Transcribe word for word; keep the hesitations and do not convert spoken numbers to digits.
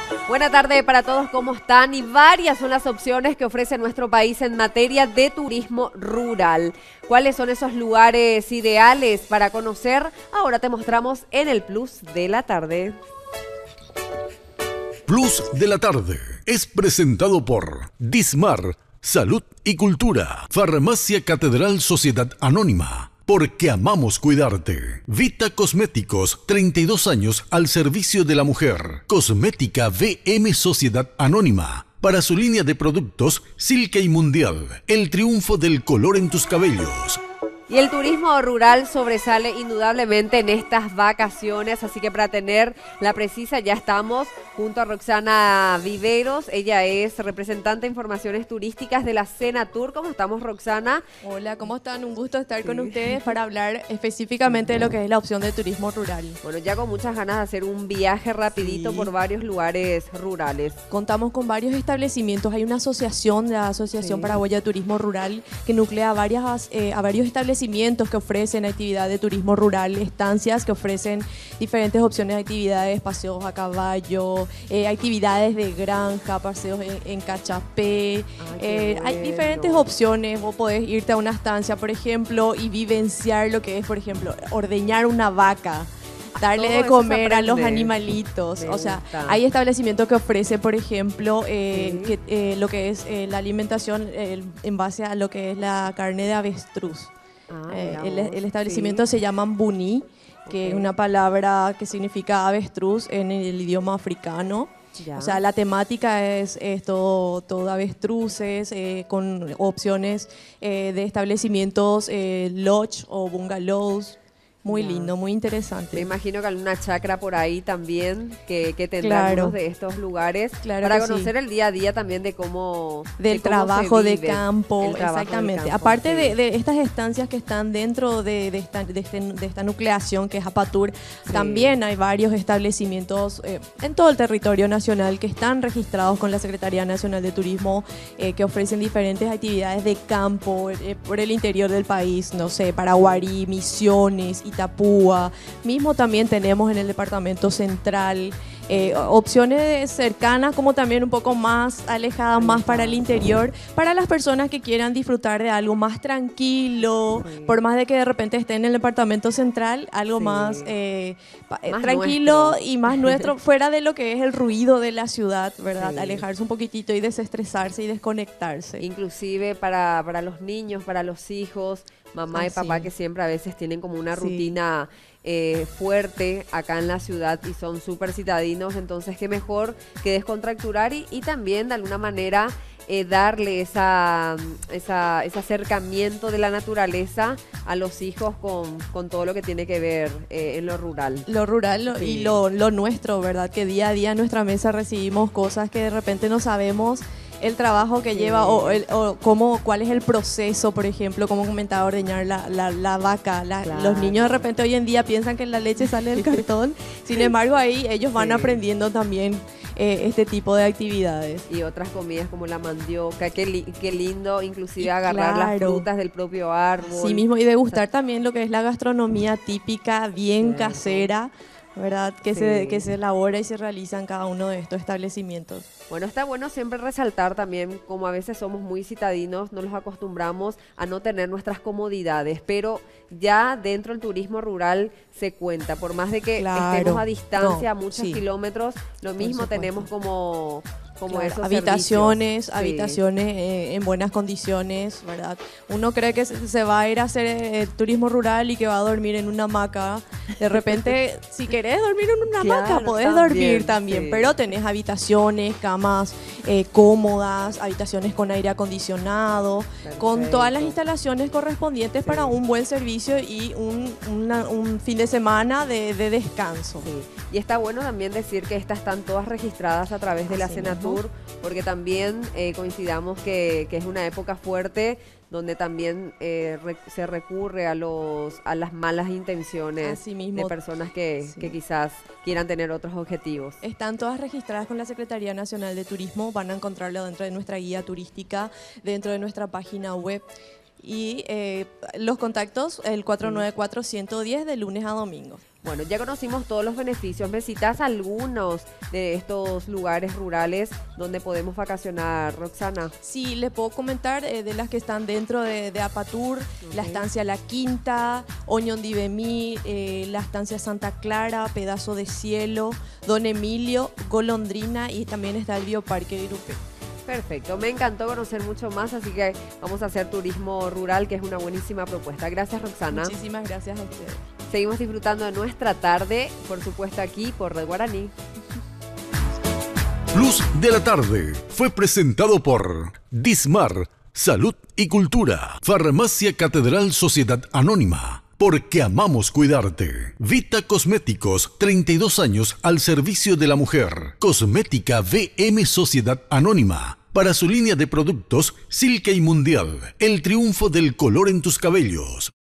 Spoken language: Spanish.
Buena tarde para todos, ¿cómo están? Y varias son las opciones que ofrece nuestro país en materia de turismo rural. ¿Cuáles son esos lugares ideales para conocer? Ahora te mostramos en el Plus de la Tarde. Plus de la Tarde es presentado por Dismar, Salud y Cultura, Farmacia Catedral Sociedad Anónima. Porque amamos cuidarte. Vita Cosméticos, treinta y dos años al servicio de la mujer. Cosmética V M Sociedad Anónima. Para su línea de productos, Silke y Mundial. El triunfo del color en tus cabellos. Y el turismo rural sobresale indudablemente en estas vacaciones, así que para tener la precisa ya estamos junto a Roxana Viveros. Ella es representante de informaciones turísticas de la Senatur. ¿Cómo estamos, Roxana? Hola, ¿cómo están? Un gusto estar sí. con ustedes para hablar específicamente de lo que es la opción de turismo rural. Bueno, ya con muchas ganas de hacer un viaje rapidito sí. por varios lugares rurales. Contamos con varios establecimientos. Hay una asociación, la Asociación sí. Paraguaya de Turismo Rural, que nuclea varias, eh, a varios establecimientos que ofrecen actividad de turismo rural, estancias que ofrecen diferentes opciones de actividades, paseos a caballo, eh, actividades de granja, paseos en, en cachapé. Ay, eh, bueno. Hay diferentes opciones. Vos podés irte a una estancia, por ejemplo, y vivenciar lo que es, por ejemplo, ordeñar una vaca. Darle Todo de comer a los animalitos. Me o sea, gusta. Hay establecimientos que ofrecen, por ejemplo, eh, sí. que, eh, lo que es eh, la alimentación eh, en base a lo que es la carne de avestruz. Ah, eh, el, el establecimiento sí. se llama Mbuni, que okay. es una palabra que significa avestruz en el idioma africano. Ya. O sea, la temática es, es todo, todo avestruces, eh, con opciones eh, de establecimientos eh, lodge o bungalows. Muy ya. lindo, muy interesante. Me imagino que alguna chacra por ahí también que, que tendrá claro. algunos de estos lugares claro para conocer sí. el día a día también de cómo del de cómo trabajo se de vive. campo, trabajo exactamente. Campo, Aparte sí. de, de estas estancias que están dentro de, de, esta, de, este, de esta nucleación que es Apatur, sí. también hay varios establecimientos eh, en todo el territorio nacional que están registrados con la Secretaría Nacional de Turismo eh, que ofrecen diferentes actividades de campo eh, por el interior del país, no sé, Paraguarí, Misiones, Itapúa. Mismo también tenemos en el departamento central eh, opciones cercanas como también un poco más alejadas, más para el interior, para las personas que quieran disfrutar de algo más tranquilo, sí. por más de que de repente esté en el departamento central, algo sí. más, eh, más tranquilo nuestro. Y más nuestro, fuera de lo que es el ruido de la ciudad, ¿verdad? Sí. Alejarse un poquitito y desestresarse y desconectarse. Inclusive para, para los niños, para los hijos, mamá ah, y papá sí. que siempre a veces tienen como una sí. rutina eh, fuerte acá en la ciudad y son súper citadinos, entonces qué mejor que descontracturar y, y también de alguna manera eh, darle esa, esa, ese acercamiento de la naturaleza a los hijos con, con todo lo que tiene que ver eh, en lo rural. Lo rural lo, sí. y lo, lo nuestro, ¿verdad? Que día a día en nuestra mesa recibimos cosas que de repente no sabemos el trabajo que sí. lleva o, el, o cómo, cuál es el proceso, por ejemplo, como comentaba, ordeñar la, la, la vaca. La, claro. Los niños de repente hoy en día piensan que la leche sale del cartón, sin embargo ahí ellos van sí. aprendiendo también eh, este tipo de actividades. Y otras comidas como la mandioca, qué, li, qué lindo, inclusive y agarrar claro. las frutas del propio árbol. Sí mismo, y degustar o sea, también lo que es la gastronomía típica, bien sí. casera, ¿verdad? Que, sí. se, que se elabora y se realiza en cada uno de estos establecimientos. Bueno, está bueno siempre resaltar también, como a veces somos muy citadinos, nos los acostumbramos a no tener nuestras comodidades, pero ya dentro del turismo rural se cuenta, por más de que claro. estemos a distancia, no, a muchos sí. kilómetros, lo mismo tenemos como... Como claro, esos habitaciones, servicios. habitaciones sí. eh, en buenas condiciones, ¿verdad? Uno cree que se, se va a ir a hacer eh, turismo rural y que va a dormir en una hamaca. De repente, si querés dormir en una claro, hamaca, podés también, dormir también, sí. pero tenés habitaciones, camas eh, cómodas, habitaciones con aire acondicionado, perfecto. Con todas las instalaciones correspondientes sí. para un buen servicio y un, una, un fin de semana de, de descanso. Sí. Y está bueno también decir que estas están todas registradas a través de la Senatur, porque también eh, coincidamos que, que es una época fuerte donde también eh, re, se recurre a los a las malas intenciones de personas que, sí. que quizás quieran tener otros objetivos. Están todas registradas con la Secretaría Nacional de Turismo, van a encontrarlo dentro de nuestra guía turística, dentro de nuestra página web. Y eh, los contactos, el cuatro nueve cuatro, uno uno cero de lunes a domingo. Bueno, ya conocimos todos los beneficios. ¿Me citas algunos de estos lugares rurales donde podemos vacacionar, Roxana? Sí, les puedo comentar eh, de las que están dentro de, de Apatur, okay. La estancia La Quinta, Oñondivemí, eh, la estancia Santa Clara, Pedazo de Cielo, Don Emilio, Golondrina y también está el Bioparque de Irupé. Perfecto, me encantó conocer mucho más, así que vamos a hacer turismo rural, que es una buenísima propuesta. Gracias, Roxana. Muchísimas gracias a ustedes. Seguimos disfrutando de nuestra tarde, por supuesto aquí por Red Guaraní. Luz de la Tarde fue presentado por Dismar, Salud y Cultura, Farmacia Catedral Sociedad Anónima, porque amamos cuidarte. Vita Cosméticos, treinta y dos años al servicio de la mujer. Cosmética V M Sociedad Anónima, para su línea de productos Silke y Mundial, el triunfo del color en tus cabellos.